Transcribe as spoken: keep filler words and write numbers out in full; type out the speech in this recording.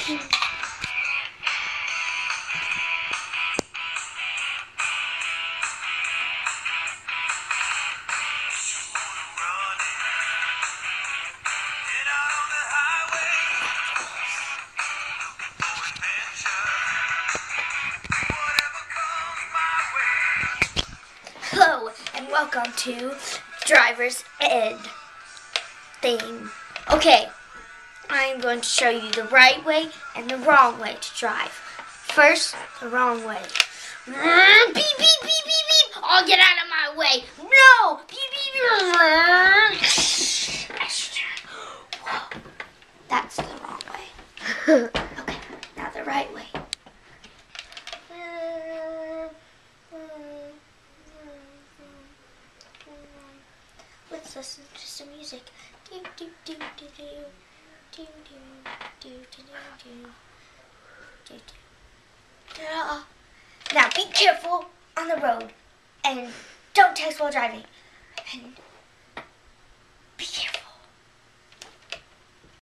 Hello and welcome to Driver's Ed thing. Okay, I'm going to show you the right way and the wrong way to drive. First, the wrong way. Beep, beep, beep, beep, beep. Oh, get out of my way. No! Beep, beep, beep. Whoa. That's the wrong way. Okay, now the right way. Let's listen to some music. Do, do, do, do, do. Do, do, do, do, do, do, do. Yeah. Now be careful on the road and don't text while driving. And